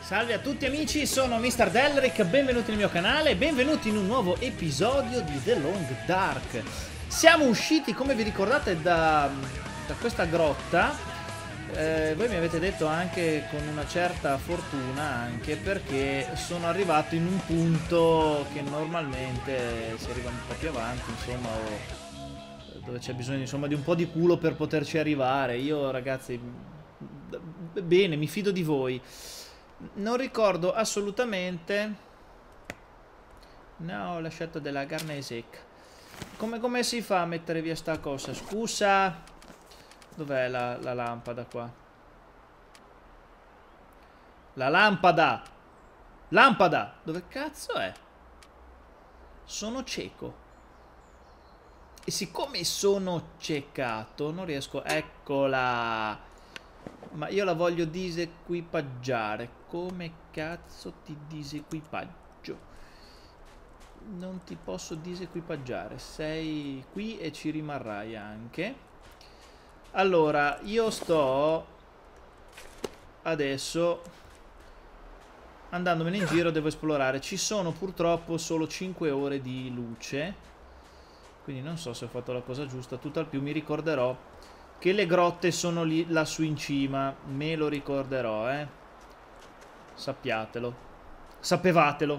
Salve a tutti amici, sono Mr. Delric, benvenuti nel mio canale e benvenuti in un nuovo episodio di The Long Dark. Siamo usciti, come vi ricordate, da questa grotta. Voi mi avete detto anche con una certa fortuna, anche perché sono arrivato in un punto che normalmente si arriva un po' più avanti, insomma, o dove c'è bisogno, insomma, di un po' di culo per poterci arrivare. Io, ragazzi, bene, mi fido di voi. Non ricordo assolutamente. No, ho lasciato della carne secca. Come si fa a mettere via sta cosa? Scusa. Dov'è la lampada qua? La lampada! Lampada! Dove cazzo è? Sono cieco. E siccome sono ciecato, non riesco... Eccola! Ma io la voglio disequipaggiare. Come cazzo ti disequipaggio? Non ti posso disequipaggiare. Sei qui e ci rimarrai anche. Allora, io sto adesso andandomene in giro, devo esplorare. Ci sono purtroppo solo 5 ore di luce, quindi non so se ho fatto la cosa giusta. Tutt'al più mi ricorderò che le grotte sono lì lassù in cima. Me lo ricorderò, sappiatelo. Sapevatelo.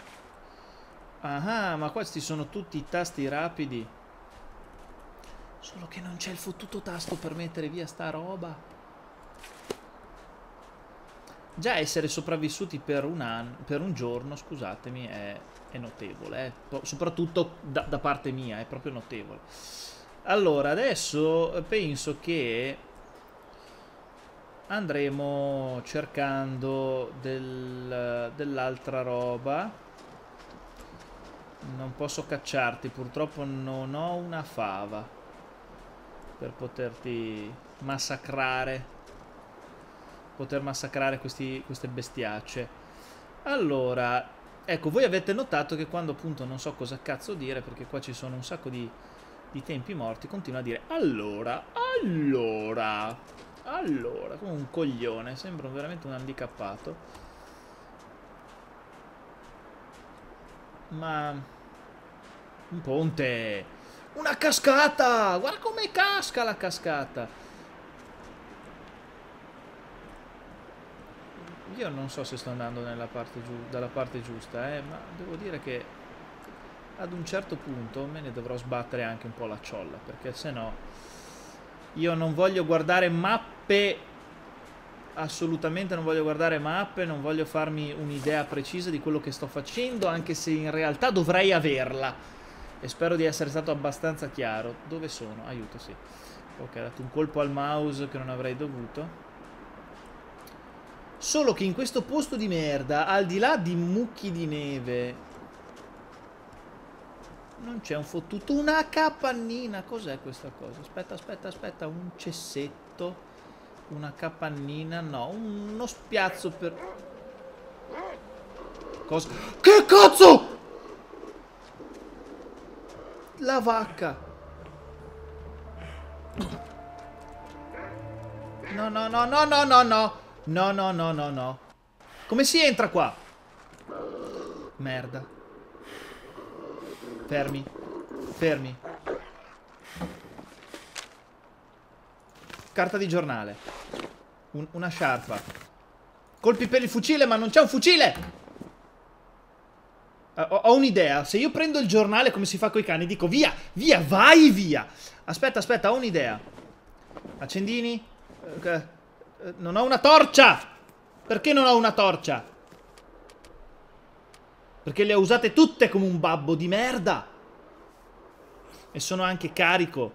Ah, ma questi sono tutti i tasti rapidi. Solo che non c'è il fottuto tasto per mettere via sta roba. Già essere sopravvissuti per un giorno, scusatemi, è notevole, soprattutto da parte mia, è proprio notevole. Allora, adesso penso che andremo cercando dell'altra roba. Non posso cacciarti, purtroppo non ho una fava per poterti massacrare. Poter massacrare queste bestiacce. Allora, ecco, voi avete notato che quando appunto non so cosa cazzo dire, perché qua ci sono un sacco di tempi morti, continua a dire allora, come un coglione, sembra veramente un handicappato. Ma un ponte, una cascata, guarda come casca la cascata. Io non so se sto andando dalla parte giusta, ma devo dire che ad un certo punto me ne dovrò sbattere anche un po' la ciolla, perché se no io non voglio guardare mappe, assolutamente non voglio guardare mappe, non voglio farmi un'idea precisa di quello che sto facendo, anche se in realtà dovrei averla, e spero di essere stato abbastanza chiaro. Dove sono? Aiuto, sì. Ok, ho dato un colpo al mouse che non avrei dovuto. Solo che in questo posto di merda, al di là di mucchi di neve, non c'è un fottuto, una capannina. Cos'è questa cosa? Aspetta, un cessetto, una capannina, no, uno spiazzo per... Cosa? Che cazzo? La vacca. No. No. Come si entra qua? Merda. Fermi. Carta di giornale. Una sciarpa. Colpi per il fucile, ma non c'è un fucile! Ho un'idea. Se io prendo il giornale come si fa coi cani, dico via, vai via. Aspetta, ho un'idea. Accendini? Non ho una torcia! Perché non ho una torcia? Perché le ho usate tutte come un babbo di merda. E sono anche carico.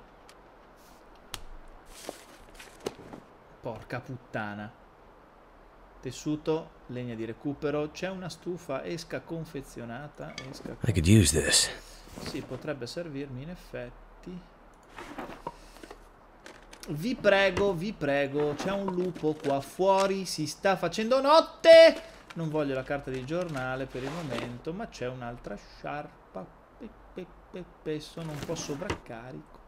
Porca puttana. Tessuto, legna di recupero. C'è una stufa, esca confezionata. I could use this. Sì, potrebbe servirmi in effetti. Vi prego, c'è un lupo qua fuori, si sta facendo notte. Non voglio la carta di giornale per il momento, ma c'è un'altra sciarpa. Sono un po' sovraccarico.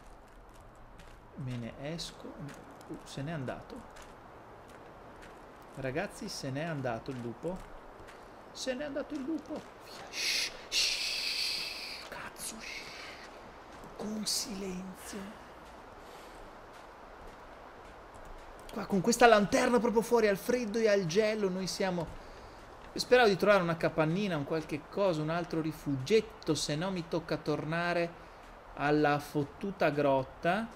Me ne esco. Se n'è andato. Ragazzi, se n'è andato il lupo. Se n'è andato il lupo. Via. Shh, shh, cazzo, shh. Con silenzio. Qua con questa lanterna proprio fuori al freddo e al gelo noi siamo... Speravo di trovare una capannina, un qualche cosa, un altro rifugetto, se no mi tocca tornare alla fottuta grotta.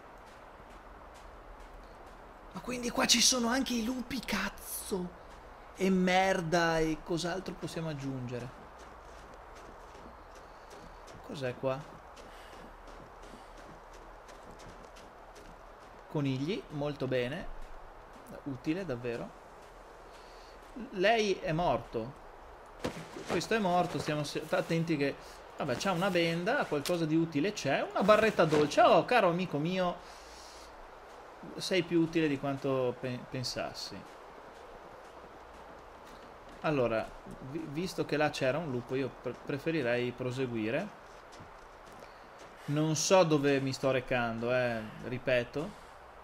Ma quindi qua ci sono anche i lupi, cazzo! E merda, e cos'altro possiamo aggiungere? Cos'è qua? Conigli, molto bene. Utile, davvero. Lei è morto. Questo è morto, stiamo attenti che... Vabbè, c'ha una benda, qualcosa di utile c'è. Una barretta dolce. Oh, caro amico mio, sei più utile di quanto pensassi. Allora, visto che là c'era un lupo, io preferirei proseguire. Non so dove mi sto recando, ripeto.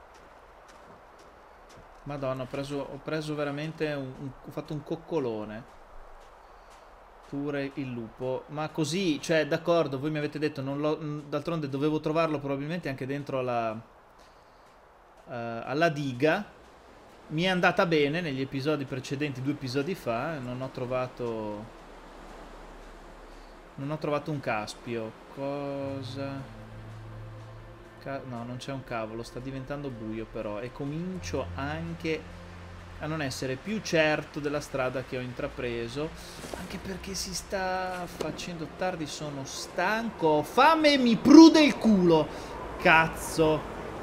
Madonna, ho preso veramente ho fatto un coccolone. Pure il lupo. Ma così, cioè, d'accordo, voi mi avete detto, d'altronde dovevo trovarlo probabilmente anche dentro alla diga. Mi è andata bene negli episodi precedenti, 2 episodi fa, non ho trovato un caspio. Cosa... No, non c'è un cavolo, sta diventando buio però, e comincio anche a non essere più certo della strada che ho intrapreso, anche perché si sta facendo tardi, sono stanco, ho fame e mi prude il culo, cazzo.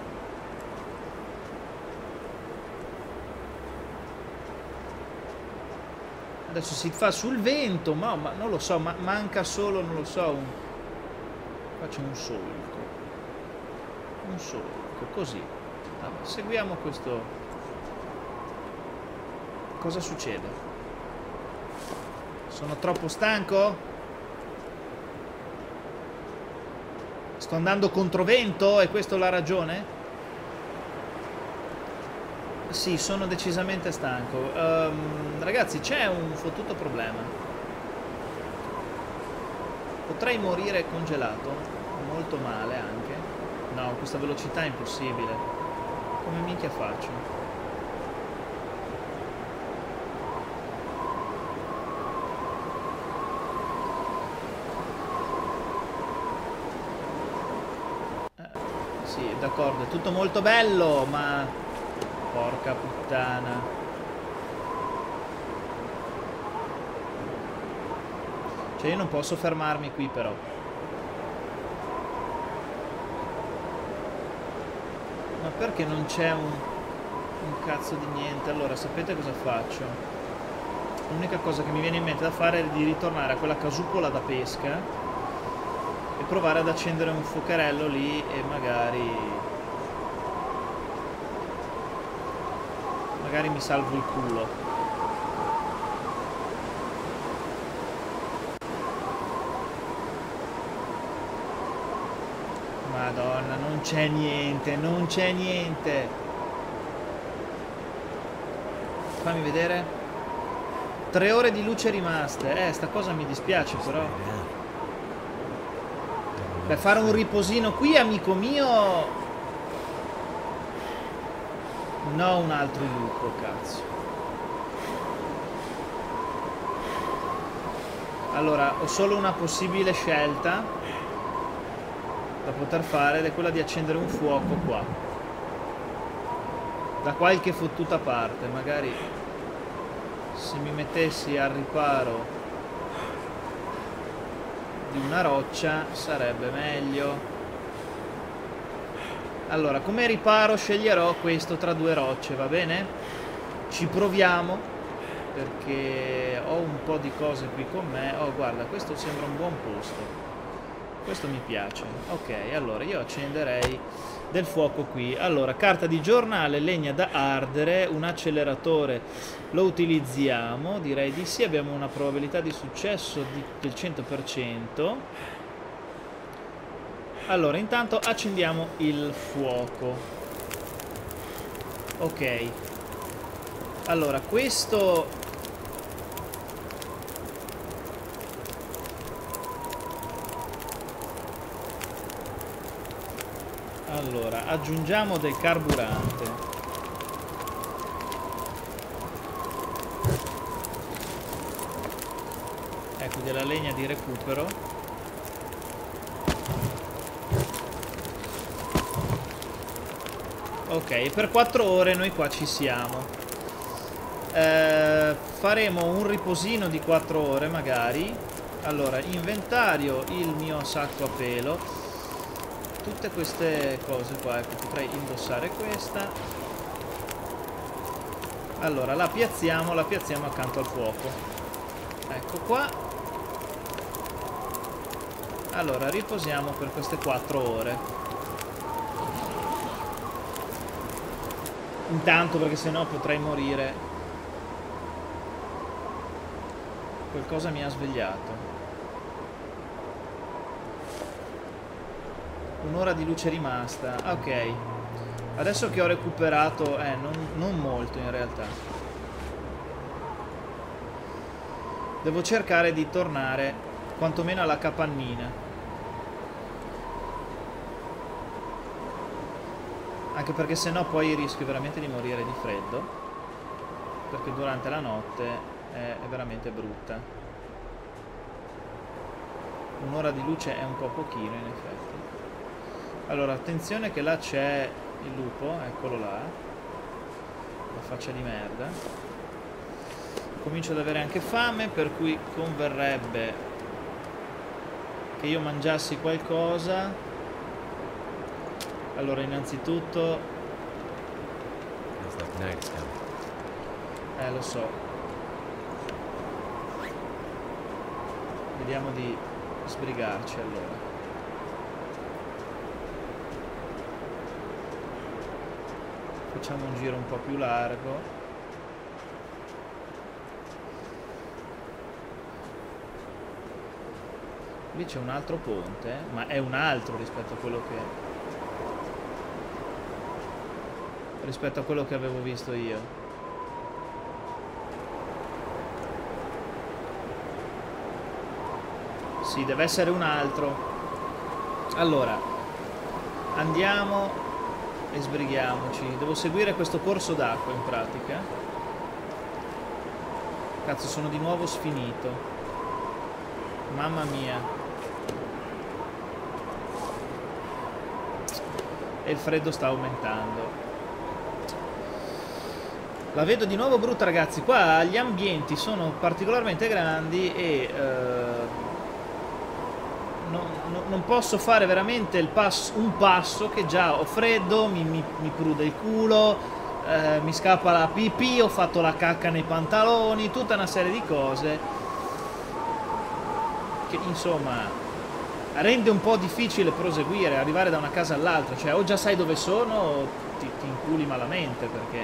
Adesso si fa sul vento, ma non lo so, manca solo, non lo so, faccio un solco. Un solco, così. Vabbè, seguiamo questo. Cosa succede? Sono troppo stanco? Sto andando controvento? È questa la ragione? Sì, sono decisamente stanco. Ragazzi, c'è un fottuto problema. Potrei morire congelato. Molto male anche. No, questa velocità è impossibile. Come minchia faccio? Sì, d'accordo, è tutto molto bello, ma... Porca puttana. Cioè io non posso fermarmi qui però. Ma perché non c'è un cazzo di niente? Allora, sapete cosa faccio? L'unica cosa che mi viene in mente da fare è di ritornare a quella casupola da pesca e provare ad accendere un fuocherello lì e magari mi salvo il culo. Madonna, non c'è niente, non c'è niente. Fammi vedere. 3 ore di luce rimaste. Sta cosa mi dispiace però. Per fare un riposino qui, amico mio. No, un altro lupo, cazzo. Allora, ho solo una possibile scelta da poter fare, ed è quella di accendere un fuoco qua, da qualche fottuta parte. Magari se mi mettessi al riparo di una roccia sarebbe meglio. Allora, come riparo sceglierò questo tra 2 rocce, va bene? Ci proviamo, perché ho un po' di cose qui con me. Oh, guarda, questo sembra un buon posto. Questo mi piace. Ok, allora io accenderei del fuoco qui. Allora, carta di giornale, legna da ardere, un acceleratore lo utilizziamo, direi di sì. Abbiamo una probabilità di successo del 100%. Allora, intanto accendiamo il fuoco. Ok. Allora, questo... Allora, aggiungiamo del carburante. Ecco, della legna di recupero. Ok, per 4 ore noi qua ci siamo. Faremo un riposino di 4 ore magari. Allora, inventario, il mio sacco a pelo, tutte queste cose qua. Ecco, potrei indossare questa. Allora, la piazziamo accanto al fuoco. Ecco qua. Allora, riposiamo per queste 4 ore. Intanto, perché sennò potrei morire. Qualcosa mi ha svegliato. Un'ora di luce rimasta. Ok. Adesso che ho recuperato... non molto in realtà. Devo cercare di tornare quantomeno alla capannina. Anche perché sennò poi rischio veramente di morire di freddo. Perché durante la notte è veramente brutta. Un'ora di luce è un po' pochino in effetti. Allora, attenzione che là c'è il lupo, eccolo là. La faccia di merda. Comincio ad avere anche fame, per cui converrebbe che io mangiassi qualcosa. Allora, innanzitutto... lo so. Vediamo di sbrigarci allora. Facciamo un giro un po' più largo. Lì c'è un altro ponte, ma è un altro rispetto a quello che avevo visto io. Sì, deve essere un altro. Allora, andiamo e sbrighiamoci. Devo seguire questo corso d'acqua in pratica. Cazzo, sono di nuovo sfinito. Mamma mia. E il freddo sta aumentando. La vedo di nuovo brutta, ragazzi. Qua gli ambienti sono particolarmente grandi e non posso fare veramente un passo che già ho freddo, mi prude il culo, mi scappa la pipì, ho fatto la cacca nei pantaloni, tutta una serie di cose che insomma rende un po' difficile proseguire, arrivare da una casa all'altra. Cioè, o già sai dove sono o ti inculi malamente, perché...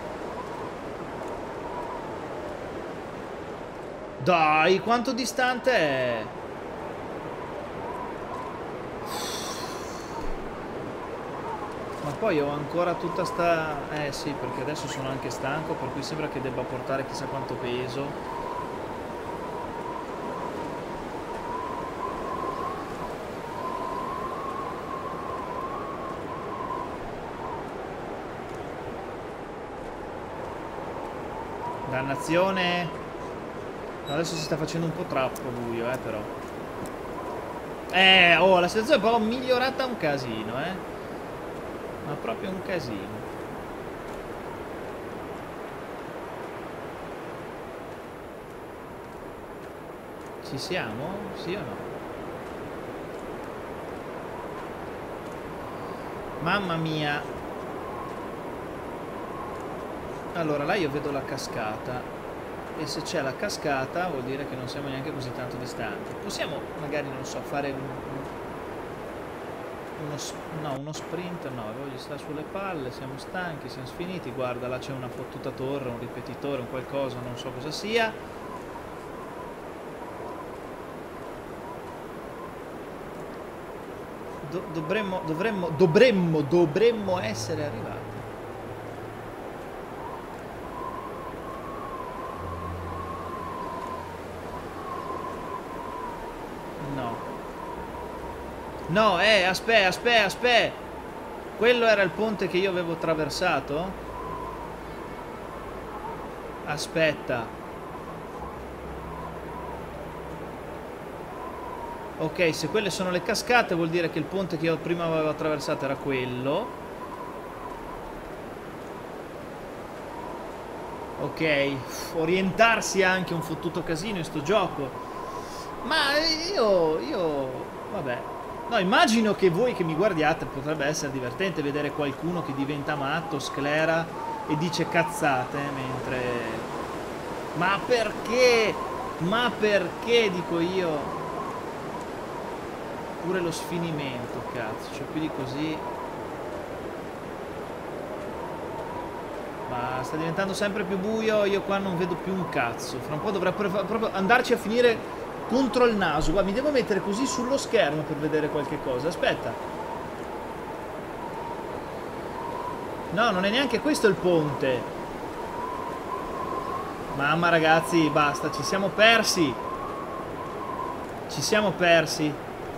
Dai, quanto distante è? Ma poi ho ancora tutta sta... sì, perché adesso sono anche stanco, per cui sembra che debba portare chissà quanto peso. Dannazione. Adesso si sta facendo un po' troppo buio, però. La situazione è proprio migliorata un casino, ma proprio un casino. Ci siamo? Sì o no? Mamma mia. Allora, là io vedo la cascata, e se c'è la cascata vuol dire che non siamo neanche così tanto distanti. Possiamo magari, non so, fare uno sprint. No, voglio stare sulle palle, siamo stanchi, siamo sfiniti. Guarda, là c'è una fottuta torre, un ripetitore, un qualcosa, non so cosa sia. Dovremmo essere arrivati. No. No, aspetta. Quello era il ponte che io avevo attraversato? Aspetta. Ok, se quelle sono le cascate vuol dire che il ponte che io prima avevo attraversato era quello. Ok, orientarsi è anche un fottuto casino in sto gioco. Ma vabbè. No, immagino che voi che mi guardiate potrebbe essere divertente vedere qualcuno che diventa matto, sclera e dice cazzate, mentre... Ma perché? Ma perché, dico io? Pure lo sfinimento, cazzo, cioè più di così... Ma sta diventando sempre più buio, io qua non vedo più un cazzo. Fra un po' dovrei proprio andarci a finire contro il naso. Guarda, mi devo mettere così sullo schermo per vedere qualche cosa. Aspetta. No, non è neanche questo il ponte. Mamma ragazzi, basta, ci siamo persi. Ci siamo persi.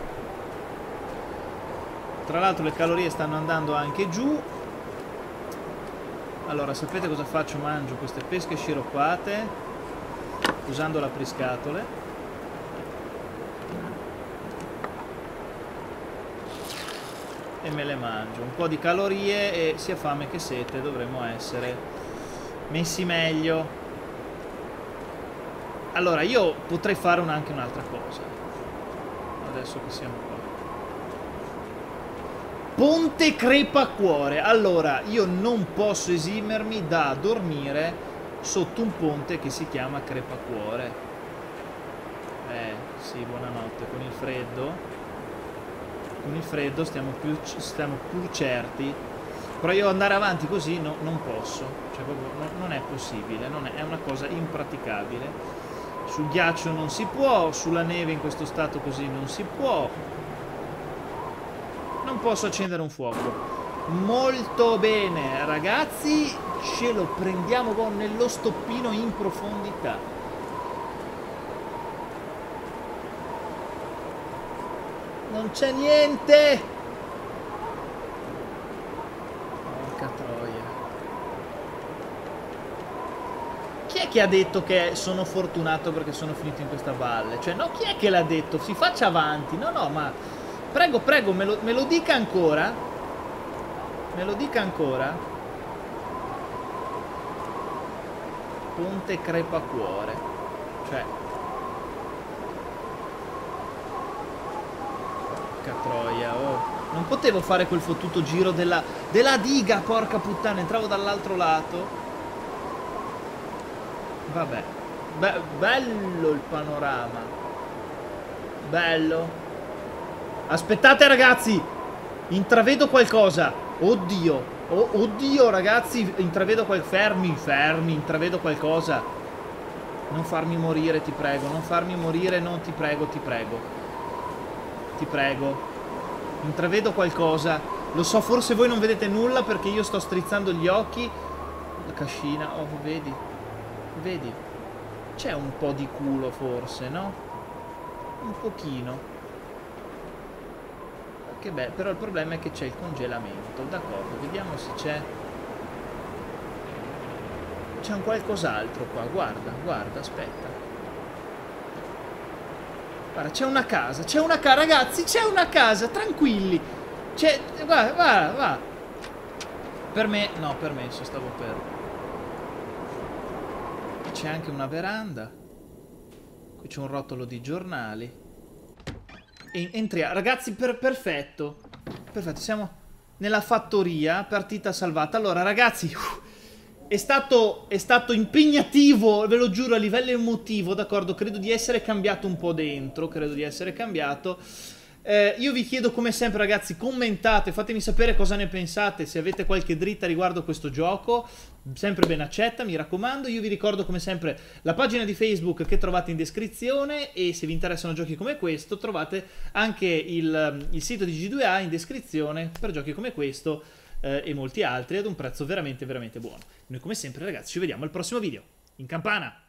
Tra l'altro le calorie stanno andando anche giù. Allora, sapete cosa faccio? Mangio queste pesche sciroppate usando l'apriscatole. E me le mangio. Un po' di calorie e sia fame che sete dovremmo essere messi meglio. Allora, io potrei fare anche un'altra cosa. Adesso che siamo qua. Ponte Crepacuore. Allora, io non posso esimermi da dormire sotto un ponte che si chiama Crepacuore. Sì, buonanotte. Con il freddo stiamo pur certi. Però io andare avanti così non posso. Cioè proprio non è possibile, è una cosa impraticabile. Sul ghiaccio non si può, sulla neve in questo stato così non si può. Non posso accendere un fuoco. Molto bene, ragazzi, ce lo prendiamo nello stoppino in profondità. Non c'è niente. Porca troia. Chi è che ha detto che sono fortunato perché sono finito in questa valle? Cioè, no, chi è che l'ha detto? Si faccia avanti. No, ma... Prego, me lo dica ancora. Me lo dica ancora. Ponte Crepacuore. Cioè... Porca troia, oh. Non potevo fare quel fottuto giro della diga, porca puttana. Entravo dall'altro lato. Vabbè. Bello il panorama. Bello. Aspettate ragazzi, intravedo qualcosa. Oddio, oddio ragazzi, intravedo fermi, intravedo qualcosa. Non farmi morire, ti prego, non farmi morire, non ti prego. Ti prego. Intravedo qualcosa. Lo so, forse voi non vedete nulla perché io sto strizzando gli occhi. La cascina, oh, vedi? Vedi? C'è un po' di culo forse, no? Un pochino. Che beh, però il problema è che c'è il congelamento. D'accordo, vediamo se c'è un qualcos'altro qua. Guarda, aspetta. Guarda, c'è una casa, ragazzi, c'è una casa, tranquilli. Guarda. Per me stavo per... C'è anche una veranda. Qui c'è un rotolo di giornali. Entriamo, ragazzi, perfetto, siamo nella fattoria, partita salvata. Allora ragazzi, è stato impegnativo, ve lo giuro, a livello emotivo, d'accordo, credo di essere cambiato un po' dentro, io vi chiedo come sempre ragazzi, commentate, fatemi sapere cosa ne pensate, se avete qualche dritta riguardo questo gioco, sempre ben accetta, mi raccomando. Io vi ricordo come sempre la pagina di Facebook che trovate in descrizione, e se vi interessano giochi come questo trovate anche il sito di G2A in descrizione per giochi come questo e molti altri ad un prezzo veramente buono. Noi come sempre ragazzi ci vediamo al prossimo video. In campana!